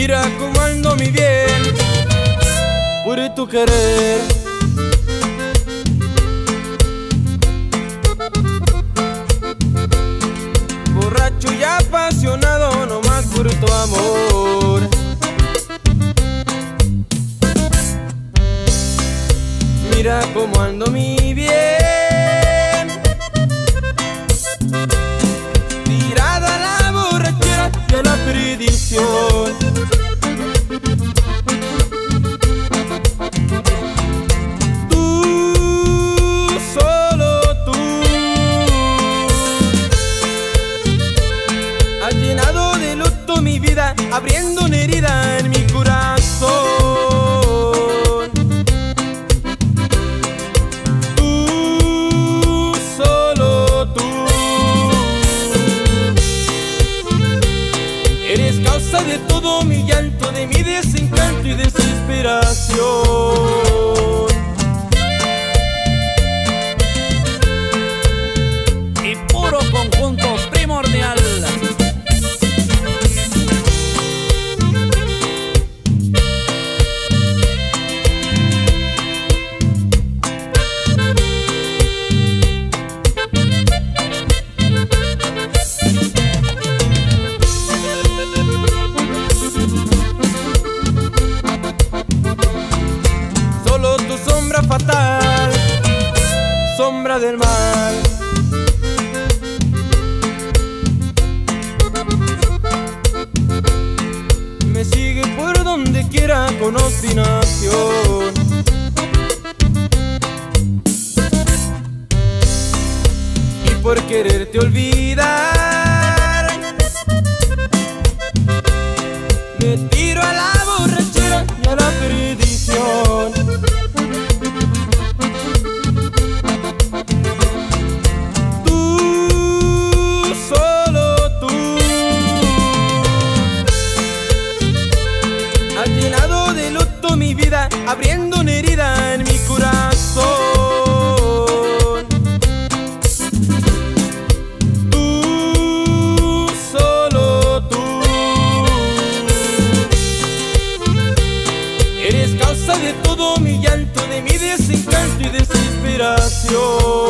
Mira cómo ando mi bien, por tu querer. Borracho y apasionado nomás por tu amor. Mira cómo ando mi bien, tirada a la borrachera y a la perdición. Tú, solo tú, has llenado de luto mi vida, abriendo una herida en mi corazón. Eres causa de todo mi llanto, de mi desencanto y desesperación. Y puro conjunto primordial. Fatal, sombra del mal. Me sigue por donde quiera con obstinación. Y por quererte olvidar, me tiro a la borrachera y a la perdición. Llenado de luto mi vida, abriendo una herida en mi corazón. Tú, solo tú, eres causa de todo mi llanto, de mi desencanto y desesperación.